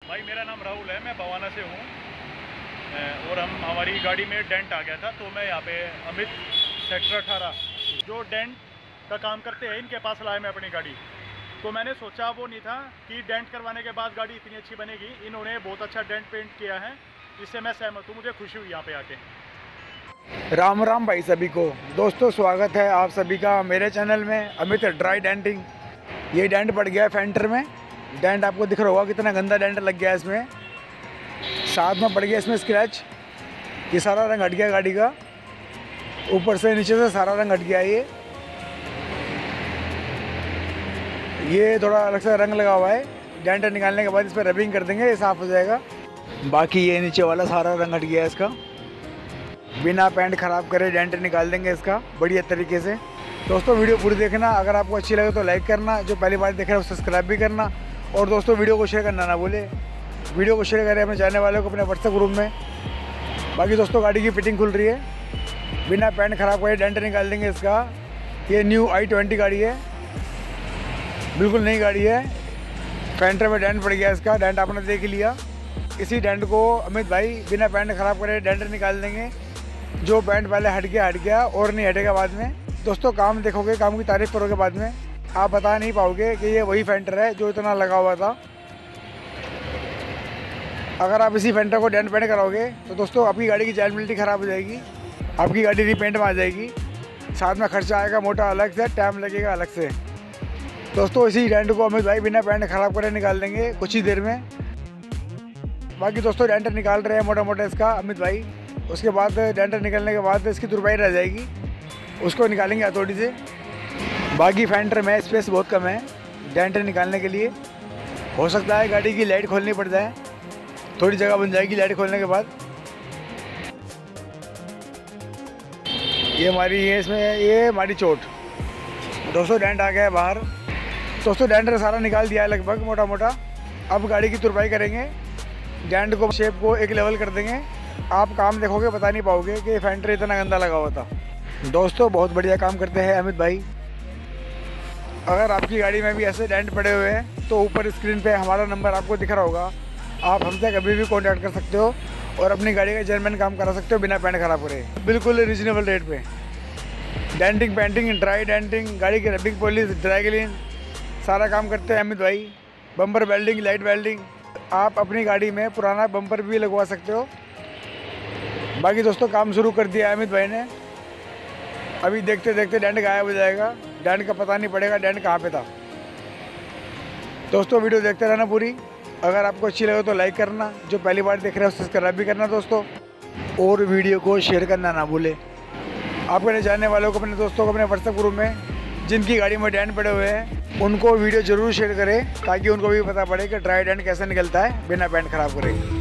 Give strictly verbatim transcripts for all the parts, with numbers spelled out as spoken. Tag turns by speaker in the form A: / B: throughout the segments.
A: भाई मेरा नाम राहुल है, मैं बवाना से हूँ और हम हमारी गाड़ी में डेंट आ गया था, तो मैं यहाँ पे अमित सेक्टर अठारह जो डेंट का काम करते हैं इनके पास लाया मैं अपनी गाड़ी। तो मैंने सोचा वो नहीं था कि डेंट करवाने के बाद गाड़ी इतनी अच्छी बनेगी। इन्होंने बहुत अच्छा डेंट पेंट किया है, इससे मैं सहमत हूँ, मुझे खुशी हुई यहाँ पे आके।
B: राम राम भाई सभी को। दोस्तों स्वागत है आप सभी का मेरे चैनल में अमित ड्राई डेंटिंग। ये डेंट पड़ गया है फेंटर में। डेंट आपको दिख रहा होगा कितना गंदा डेंट लग गया है इसमें। साथ में पड़ गया इसमें स्क्रैच। ये सारा रंग हट गया गाड़ी का, ऊपर से नीचे से सारा रंग हट गया। ये ये थोड़ा अलग से रंग लगा हुआ है। डेंट निकालने के बाद इस पर रबिंग कर देंगे, ये साफ़ हो जाएगा। बाकी ये नीचे वाला सारा रंग हट गया है इसका। बिना पेंट ख़राब करे डेंट निकाल देंगे इसका बढ़िया तरीके से। दोस्तों वीडियो पूरी देखना, अगर आपको अच्छी लगे तो लाइक करना, जो पहली बार देख रहे हैं वो सब्सक्राइब भी करना, और दोस्तों वीडियो को शेयर करना ना भूले। वीडियो को शेयर करें अपने जानने वालों को अपने व्हाट्सएप ग्रुप में। बाकी दोस्तों गाड़ी की फिटिंग खुल रही है, बिना पेंट ख़राब करे डेंट निकाल देंगे इसका। ये न्यू आई ट्वेंटी गाड़ी है, बिल्कुल नई गाड़ी है। फेंटर में डेंट पड़ गया इसका, डेंट आपने देख लिया। इसी डेंट को अमित भाई बिना पेंट ख़राब करे डेंट निकाल देंगे। जो पेंट पहले हट गया हट गया और नहीं हटेगा बाद में। दोस्तों काम देखोगे, काम की तारीफ़ करोगे बाद में, आप बता नहीं पाओगे कि ये वही फेंटर है जो इतना लगा हुआ था। अगर आप इसी फेंटर को डेंट पेंट कराओगे तो दोस्तों आपकी गाड़ी की जैनबिलिटी ख़राब हो जाएगी, आपकी गाड़ी रीपेंट में आ जाएगी। साथ में खर्चा आएगा मोटा अलग से, टाइम लगेगा अलग से। दोस्तों इसी डेंट को अमित भाई बिना पेंट ख़राब करे निकाल देंगे कुछ ही देर में। बाकी दोस्तों डेंट निकाल रहे हैं मोटा मोटा इसका अमित भाई। उसके बाद डेंट निकलने के बाद इसकी तुरपाई रह जाएगी, उसको निकालेंगे हथौड़ी से। बाकी फेंटर में स्पेस बहुत कम है डेंट निकालने के लिए। हो सकता है गाड़ी की लाइट खोलनी पड़ जाए, थोड़ी जगह बन जाएगी लाइट खोलने के बाद। ये हमारी ये इसमें ये हमारी चोट। दोस्तों डेंट आ गया है बाहर। दोस्तों डेंट सारा निकाल दिया है लगभग मोटा मोटा। अब गाड़ी की तुरपाई करेंगे, डेंट को शेप को एक लेवल कर देंगे। आप काम देखोगे बता नहीं पाओगे कि फेंटर इतना गंदा लगा हुआ था। दोस्तों बहुत बढ़िया काम करते हैं अमित भाई। अगर आपकी गाड़ी में भी ऐसे डेंट पड़े हुए हैं तो ऊपर स्क्रीन पे हमारा नंबर आपको दिख रहा होगा, आप हमसे कभी भी कांटेक्ट कर सकते हो और अपनी गाड़ी का जर्मन काम करा सकते हो बिना पेंट खराब करे, बिल्कुल रीजनेबल रेट पे। डेंटिंग पेंटिंग ड्राई डेंटिंग, गाड़ी की रबिंग पॉलिश ड्राई क्लीन सारा काम करते हैं अमित भाई। बम्पर वेल्डिंग लाइट वेल्डिंग, आप अपनी गाड़ी में पुराना बम्पर भी लगवा सकते हो। बाकी दोस्तों काम शुरू कर दिया है अमित भाई ने। अभी देखते देखते डेंट गायब हो जाएगा, डेंट का पता नहीं पड़ेगा डेंट कहाँ पे था। दोस्तों वीडियो देखते रहना पूरी। अगर आपको अच्छी लगे तो लाइक करना, जो पहली बार देख रहे हो सब्सक्राइब भी करना दोस्तों, और वीडियो को शेयर करना ना भूले। आप अपने जानने वालों को, अपने दोस्तों को अपने व्हाट्सएप ग्रुप में जिनकी गाड़ी में डेंट पड़े हुए हैं उनको वीडियो ज़रूर शेयर करें, ताकि उनको भी पता पड़े कि ड्राई डेंट कैसे निकलता है बिना पेंट खराब करे।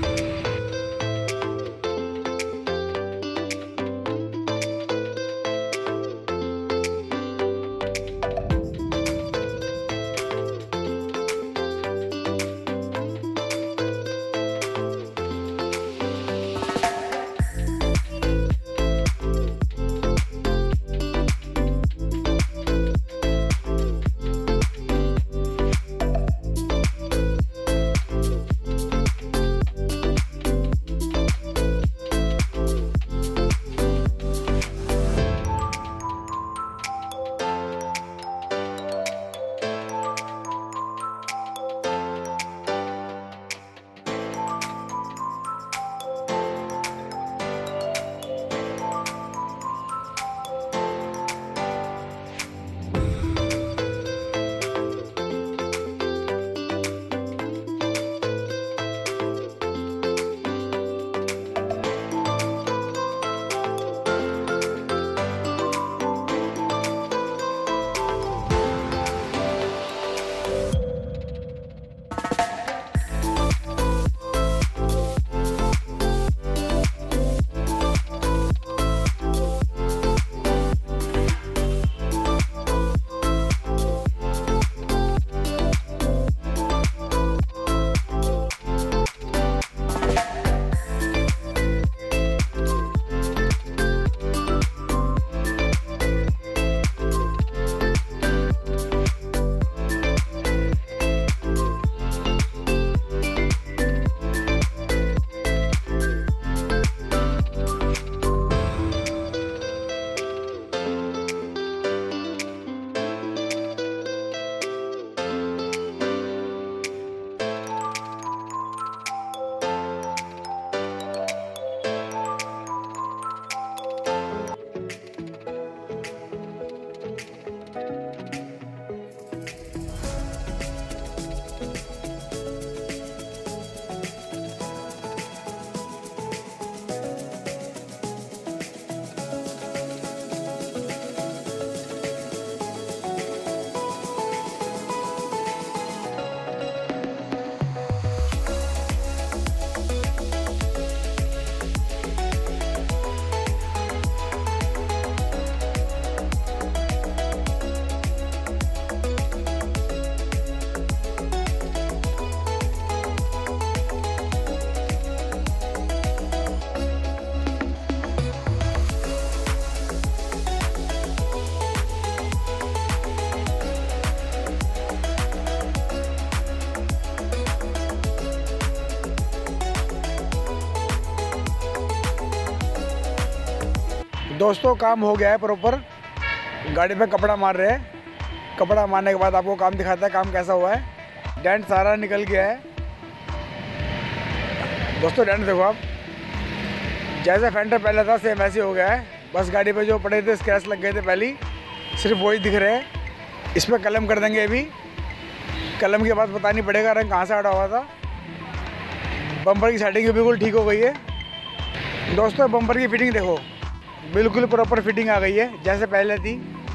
B: दोस्तों काम हो गया है प्रॉपर, गाड़ी पे कपड़ा मार रहे हैं। कपड़ा मारने के बाद आपको काम दिखाता है काम कैसा हुआ है। डेंट सारा निकल गया है दोस्तों। डेंट देखो आप, जैसे फेंडर पहले था सेम ऐसे हो गया है। बस गाड़ी पे जो पड़े थे स्क्रैच लग गए थे पहले, सिर्फ वही दिख रहे हैं। इस पर कलम कर देंगे अभी। कलम के बाद पता नहीं पड़ेगा रंग कहाँ से हटा हुआ था। बम्पर की सेटिंग बिल्कुल ठीक हो गई है दोस्तों। बम्पर की फिटिंग देखो, बिल्कुल प्रॉपर फिटिंग आ गई है जैसे पहले थी।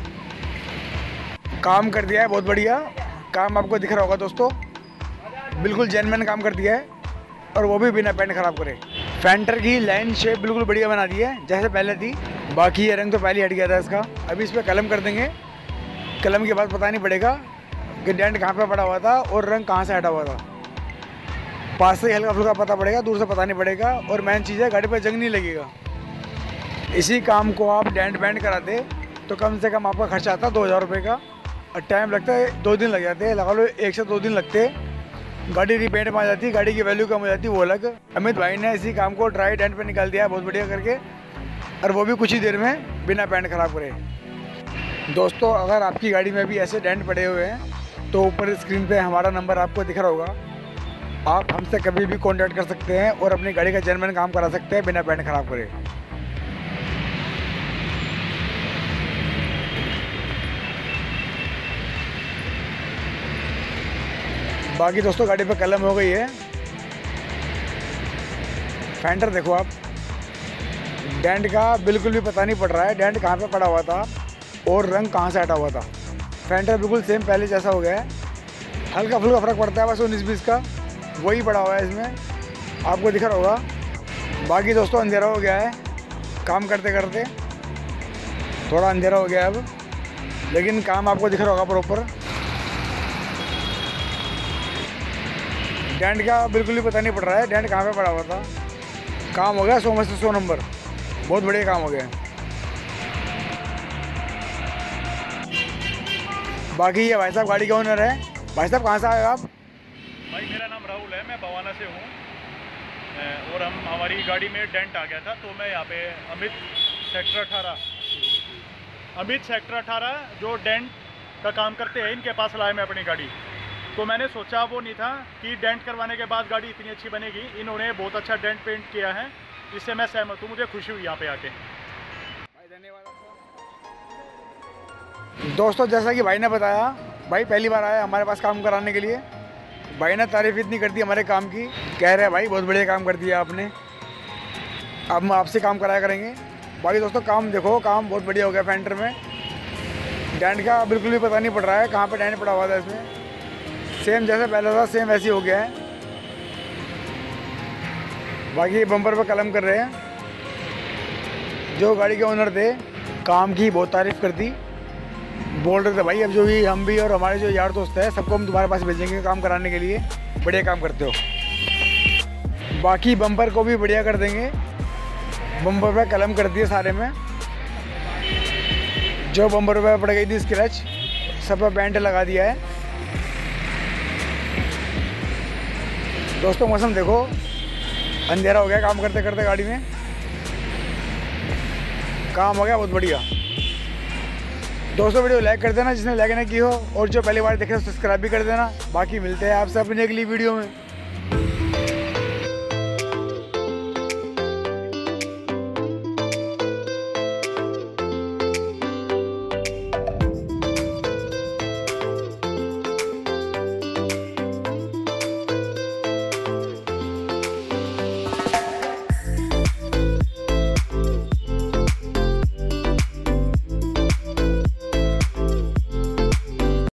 B: काम कर दिया है बहुत बढ़िया। काम आपको दिख रहा होगा दोस्तों, बिल्कुल जेन्युइन काम कर दिया है, और वो भी बिना पेंट खराब करे। फेंडर की लाइन शेप बिल्कुल बढ़िया बना दी है जैसे पहले थी। बाकी ये रंग तो पहले हट गया था इसका। अभी इस पर कलम कर देंगे। कलम के बाद पता नहीं पड़ेगा कि डेंट कहाँ पे पड़ा हुआ था और रंग कहाँ से हटा हुआ था। पास से हल्का फुल्का पता पड़ेगा, दूर से पता नहीं पड़ेगा। और मेन चीज़ है गाड़ी पर जंग नहीं लगेगा। इसी काम को आप डेंट पेंट कराते तो कम से कम आपका खर्चा आता दो हज़ार रुपये का, और टाइम लगता है दो दिन लग जाते हैं। लगा लो एक से दो दिन लगते हैं। गाड़ी रिपेंट में आ जाती, गाड़ी की वैल्यू कम हो जाती, वो अलग। अमित भाई ने इसी काम को ड्राई डेंट पे निकाल दिया है बहुत बढ़िया करके, और वो भी कुछ ही देर में बिना पेंट खराब करे। दोस्तों अगर आपकी गाड़ी में भी ऐसे डेंट पड़े हुए हैं तो ऊपर स्क्रीन पे हमारा नंबर आपको दिख रहा होगा। आप हमसे कभी भी कॉन्टैक्ट कर सकते हैं और अपनी गाड़ी का जेन्युइन काम करा सकते हैं बिना पेंट खराब करे। बाकी दोस्तों गाड़ी पे कलम हो गई है। फेंडर देखो आप, डेंट का बिल्कुल भी पता नहीं पड़ रहा है डेंट कहाँ पे पड़ा हुआ था और रंग कहाँ से हटा हुआ था। फेंडर बिल्कुल सेम पहले जैसा हो गया है। हल्का फुल्का फ़र्क पड़ता है बस उन्नीस बीस का, वही पड़ा हुआ है इसमें, आपको दिख रहा होगा। बाकी दोस्तों अंधेरा हो गया है काम करते करते, थोड़ा अंधेरा हो गया है अब, लेकिन काम आपको दिख रहा होगा प्रॉपर। डेंट का बिल्कुल भी पता नहीं पड़ रहा है डेंट कहाँ पे पड़ा हुआ था। काम हो गया सौ में से सौ नंबर, बहुत बढ़िया काम हो गया। बाकी ये भाई साहब गाड़ी का ओनर है। भाई साहब कहाँ से आए आप?
A: भाई मेरा नाम राहुल है, मैं बवाना से हूँ। और हम हमारी गाड़ी में डेंट आ गया था तो मैं यहाँ पे अमित सेक्टर अठारह अमित सेक्टर अठारह जो डेंट का काम करते हैं इनके पास लाया मैं अपनी गाड़ी। तो मैंने सोचा वो नहीं था कि डेंट करवाने के बाद गाड़ी इतनी अच्छी बनेगी। इन्होंने बहुत अच्छा डेंट पेंट किया है, इससे मैं सहमत हूँ। मुझे खुशी हुई यहाँ पे आके।
B: भाई धन्यवाद आपका। दोस्तों जैसा कि भाई ने बताया, भाई पहली बार आया हमारे पास काम कराने के लिए। भाई ने तारीफ इतनी कर दी हमारे काम की, कह रहे हैं भाई बहुत बढ़िया काम कर दिया आपने, अब हम आपसे काम कराया करेंगे। बाकी दोस्तों काम देखो, काम बहुत बढ़िया हो गया। फेंडर में डेंट का बिल्कुल भी पता नहीं पड़ रहा है कहाँ पे डेंट पड़ा हुआ था। इसमें सेम जैसे पहले था सेम वैसे हो गया है। बाकी बम्पर पे कलम कर रहे हैं। जो गाड़ी के ओनर थे काम की बहुत तारीफ़ कर दी, बोल रहे थे भाई अब जो भी हम भी और हमारे जो यार दोस्त हैं सबको हम तुम्हारे पास भेजेंगे काम कराने के लिए, बढ़िया काम करते हो। बाकी बम्पर को भी बढ़िया कर देंगे। बम्पर पे कलम कर दिए सारे में, जो बम्पर पे पड़ गई थी स्क्रैच सब पे पेंट लगा दिया है। दोस्तों मौसम देखो, अंधेरा हो गया काम करते करते गाड़ी में। काम हो गया बहुत बढ़िया। दोस्तों वीडियो लाइक कर देना जिसने लाइक नहीं की हो, और जो पहली बार देखे सब्सक्राइब भी कर देना। बाकी मिलते हैं आपसे अपनी अगली वीडियो में।